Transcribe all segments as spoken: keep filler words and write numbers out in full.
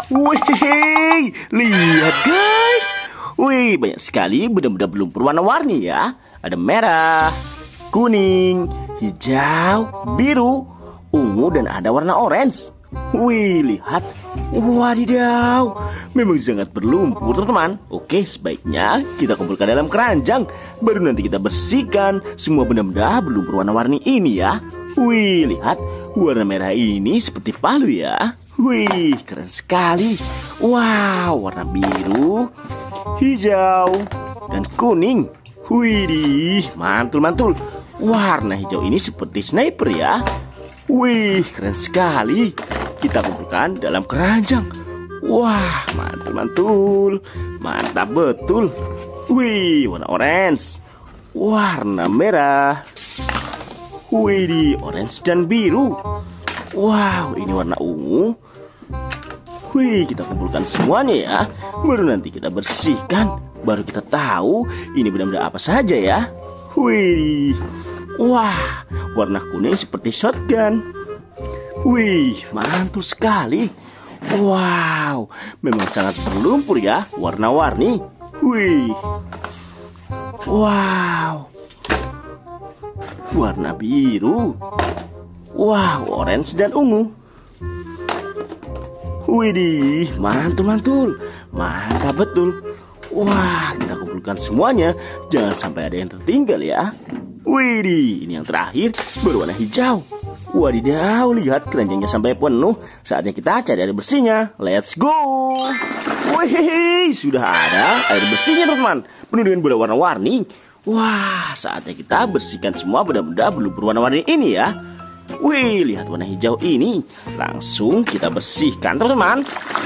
Wih, lihat guys. Wih, banyak sekali benda-benda belum berwarna-warni ya. Ada merah, kuning, hijau, biru, ungu, dan ada warna orange. Wih, lihat. Wadidaw, memang sangat berlumpur teman-teman. Oke, sebaiknya kita kumpulkan dalam keranjang. Baru nanti kita bersihkan semua benda-benda belum berwarna-warni ini ya. Wih, lihat. Warna merah ini seperti palu ya. Wih, keren sekali. Wow, warna biru, hijau, dan kuning. Wih, mantul-mantul. Warna hijau ini seperti sniper ya. Wih, keren sekali. Kita kumpulkan dalam keranjang. Wah, mantul-mantul. Mantap betul. Wih, warna orange, warna merah. Wih, orange dan biru. Wow, ini warna ungu. Wih, kita kumpulkan semuanya ya. Baru nanti kita bersihkan. Baru kita tahu ini benda-benda apa saja ya. Wih, wah, warna kuning seperti shotgun. Wih, mantul sekali. Wow, memang sangat berlumpur ya, warna-warni. Wih, wow, warna biru. Wow, orange dan ungu. Widih, mantul-mantul. Mantap betul. Wah, kita kumpulkan semuanya. Jangan sampai ada yang tertinggal ya. Widih, ini yang terakhir berwarna hijau. Wadidaw, lihat keranjangnya sampai penuh. Saatnya kita cari air bersihnya. Let's go. Wih, sudah ada air bersihnya teman-teman. Penuh dengan benda warna-warni. Wah, saatnya kita bersihkan semua benda-benda belum berwarna-warni ini ya. Wih, lihat warna hijau ini. Langsung kita bersihkan teman-teman.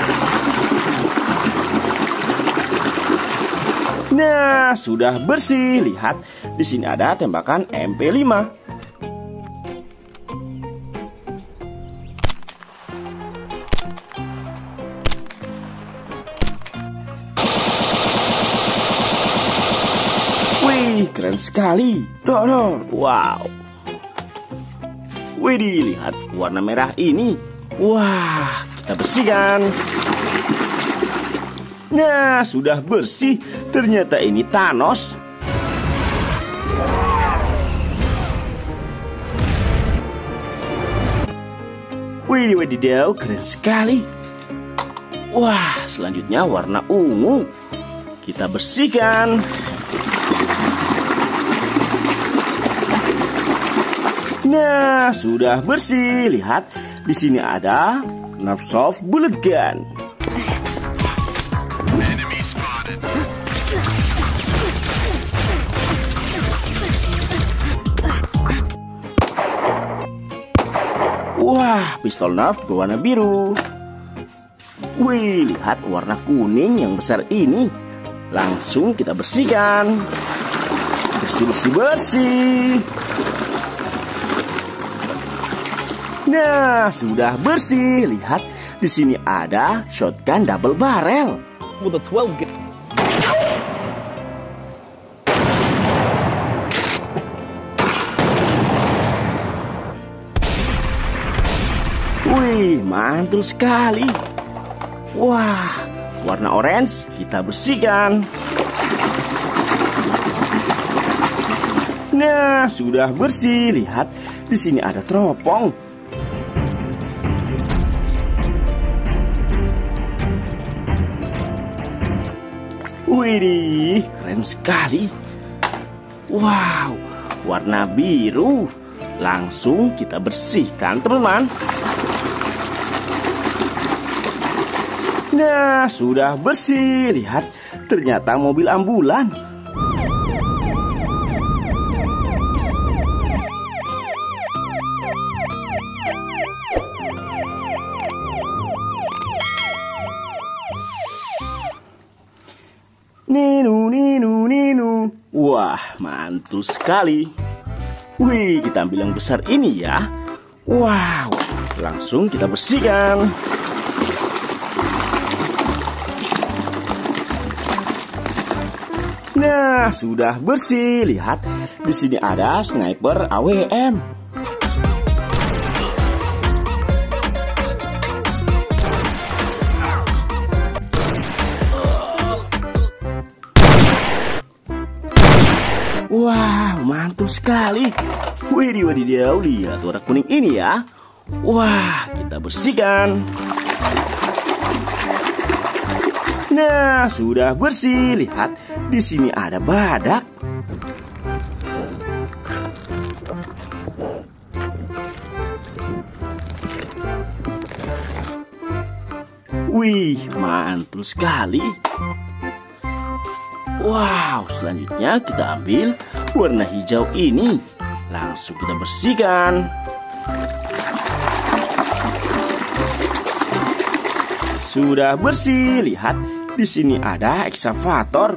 Nah, sudah bersih. Lihat, di sini ada tembakan M P lima. Wih, keren sekali. Tuh, wow. Wih, lihat warna merah ini. Wah, kita bersihkan. Nah, sudah bersih. Ternyata ini Thanos. Wih, wadidaw, keren sekali. Wah, selanjutnya warna ungu. Kita bersihkan. Nah, sudah bersih. Lihat, di sini ada Nerf Soft Bullet Gun. Wah, pistol Nerf berwarna biru. Wih, lihat warna kuning yang besar ini. Langsung kita bersihkan. Bersih, bersih, bersih. Nah, sudah bersih. Lihat, di sini ada shotgun double barrel. With a twelve ga- Wih, mantul sekali. Wah, warna orange kita bersihkan. Nah, sudah bersih. Lihat, di sini ada teropong. Wih, keren sekali. Wow, warna biru. Langsung kita bersihkan teman-teman. Nah, sudah bersih. Lihat, ternyata mobil ambulan. Ninu, ninu, ninu. Wah, mantul sekali. Wih, kita ambil yang besar ini ya. Wow, langsung kita bersihkan. Nah, sudah bersih. Lihat, di sini ada sniper A W M. Wah, mantul sekali. Widih, wadidaw, lihat warna kuning ini ya. Wah, kita bersihkan. Nah, sudah bersih. Lihat, di sini ada badak. Wih, mantul sekali. Wow, selanjutnya kita ambil warna hijau ini. Langsung kita bersihkan. Sudah bersih. Lihat, di sini ada ekskavator.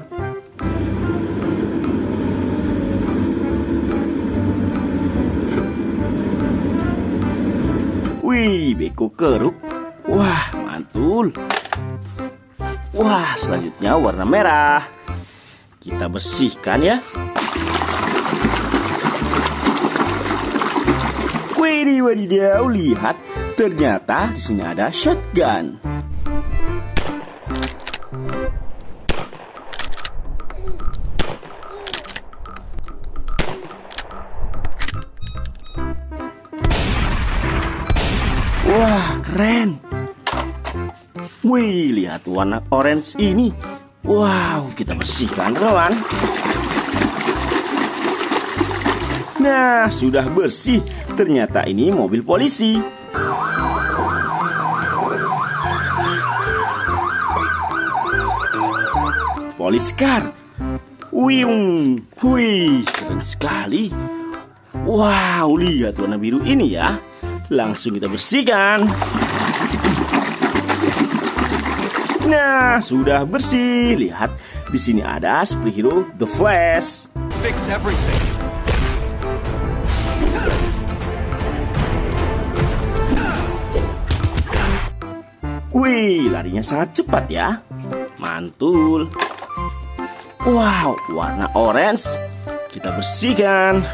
Wih, beko keruk. Wah, mantul. Wah, selanjutnya warna merah. Kita bersihkan ya. Widih, wadidaw, lihat. Ternyata di sini ada shotgun. Wah, keren. Wih, lihat warna orange ini. Wow, kita bersihkan, teman. Nah, sudah bersih. Ternyata ini mobil polisi. Police car. Wih, wih, keren sekali. Wow, lihat warna biru ini ya. Langsung kita bersihkan. Nah, sudah bersih. Lihat, di sini ada superhero The Flash. Fix everything. Wih, larinya sangat cepat ya. Mantul. Wow, warna orange. Kita bersihkan.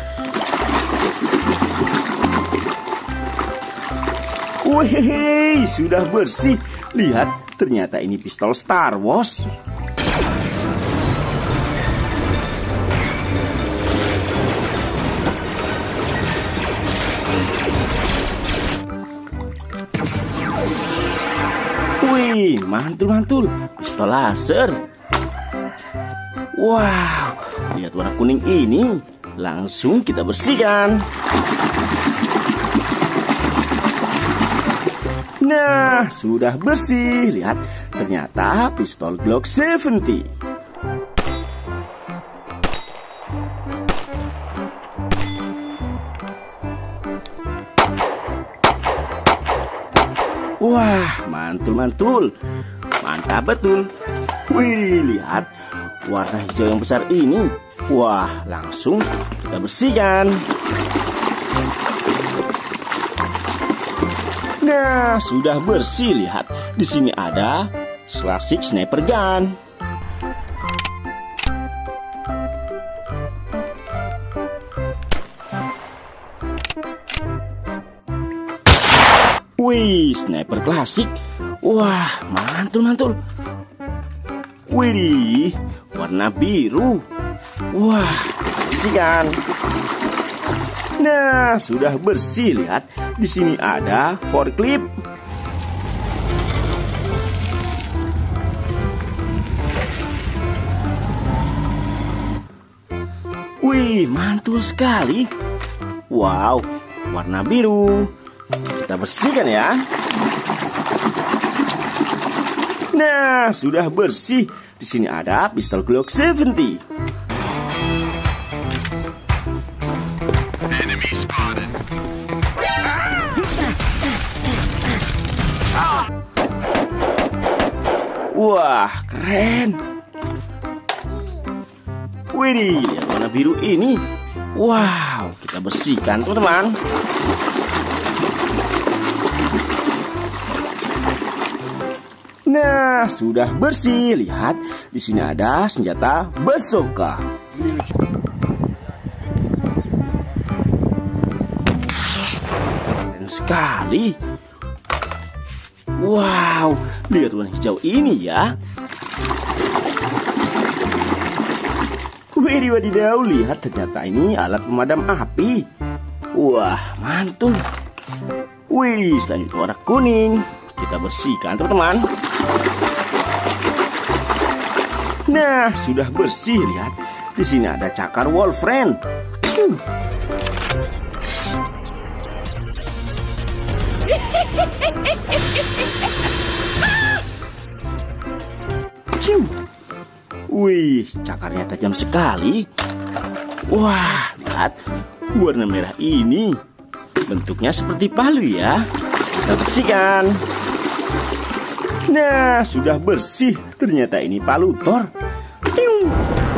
Wih, sudah bersih. Lihat, ternyata ini pistol Star Wars. Wih, mantul-mantul. Pistol laser. Wow, lihat warna kuning ini. Langsung kita bersihkan. Nah, sudah bersih. Lihat, ternyata pistol Glock tujuh puluh. Wah, mantul-mantul. Mantap betul. Wih, lihat warna hijau yang besar ini. Wah, langsung kita bersihkan. Nah, sudah bersih. Lihat, di sini ada klasik sniper gun. Wih, sniper klasik. Wah, mantul-mantul. Wih, warna biru. Wah, bersihkan. Nah, sudah bersih. Lihat, di sini ada forklift. Wih, mantul sekali. Wow, warna biru. Kita bersihkan ya. Nah, sudah bersih. Di sini ada pistol Glock tujuh puluh. Wah, keren. Widih, lihat warna biru ini. Wow, kita bersihkan teman-teman. Nah, sudah bersih. Lihat, di sini ada senjata bazooka. Keren sekali. Wow, lihat warna hijau ini ya. Wih, wadidaw, lihat ternyata ini alat pemadam api. Wah, mantul. Wih, selanjutnya warna kuning. Kita bersihkan, teman-teman. Nah, sudah bersih, lihat. Di sini ada cakar Wolfram. Cium. Cium. Wih, cakarnya tajam sekali. Wah, lihat. Warna merah ini bentuknya seperti palu ya. Kita bersihkan. Nah, sudah bersih. Ternyata ini palu Thor. Cium.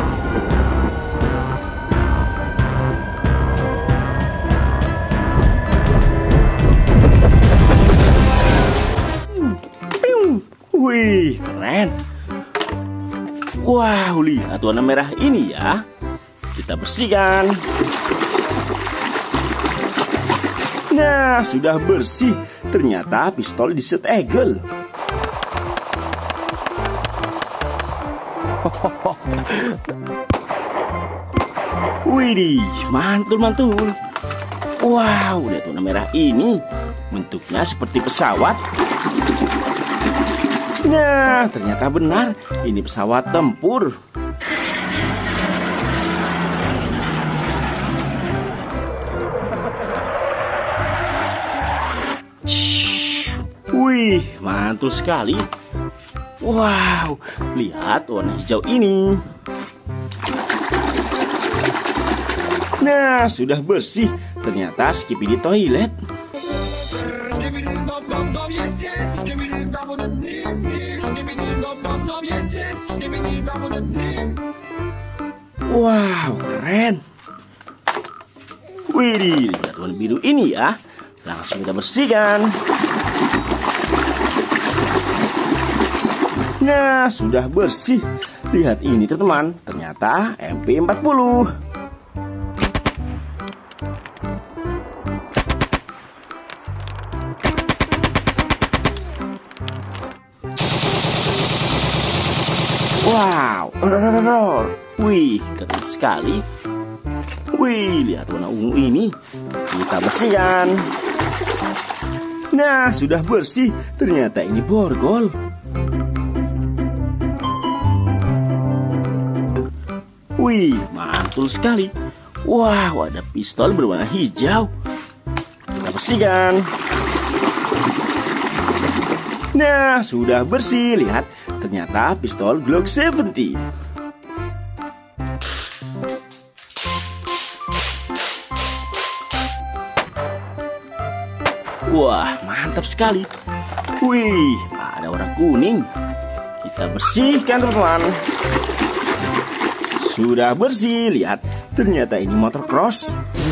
Wih, keren. Wow, lihat warna merah ini ya. Kita bersihkan. Nah, sudah bersih. Ternyata pistol Desert Eagle. Widih, mantul-mantul. Wow, lihat warna merah ini. Bentuknya seperti pesawat. Nah, ternyata benar. Ini pesawat tempur. Wih, mantul sekali. Wow, lihat warna hijau ini. Nah, sudah bersih. Ternyata Skibidi Toilet. Wow, keren. Wih, lihat warna biru ini ya. Langsung kita bersihkan. Nah, sudah bersih. Lihat ini teman-teman. Ternyata M P empat puluh. Wow, wih, keren sekali. Wih, lihat warna ungu ini. Kita bersihkan. Nah, sudah bersih. Ternyata ini borgol. Wih, mantul sekali. Wow, ada pistol berwarna hijau. Kita bersihkan. Nah, sudah bersih. Lihat, ternyata pistol Glock tujuh puluh. Wah, mantap sekali. Wih, ada warna kuning. Kita bersihkan, teman-teman. Sudah bersih, lihat. Ternyata ini motor cross.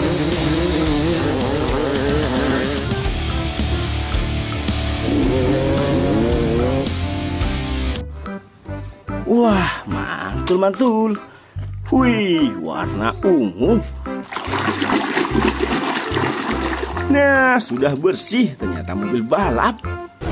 Wah, mantul-mantul. Wih, warna ungu. Nah, sudah bersih. Ternyata mobil balap.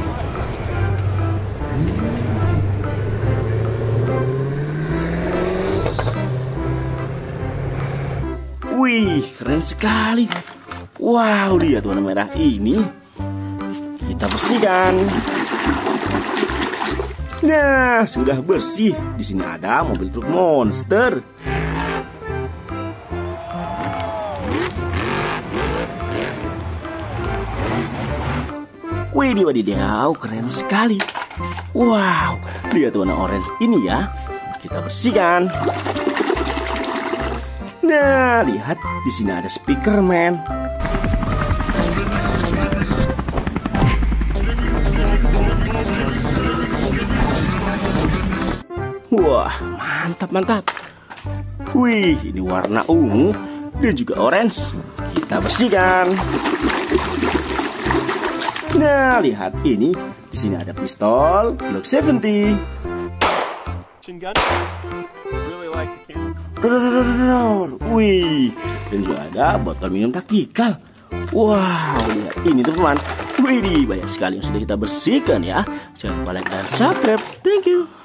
Wih, keren sekali. Wow, lihat warna merah ini. Kita bersihkan. Nah, sudah bersih. Di sini ada mobil truk monster. Wih, wadidaw, keren sekali. Wow, lihat warna oranye ini ya. Kita bersihkan. Nah, lihat di sini ada Speakerman. Wah, mantap mantap. Wih, ini warna ungu dan juga orange. Kita bersihkan. Nah, lihat ini. Di sini ada pistol Glock tujuh puluh. Wih, dan juga ada botol minum taktikal. Wow, lihat ini teman-teman. Wih, banyak sekali yang sudah kita bersihkan ya. Jangan lupa like dan subscribe. Thank you.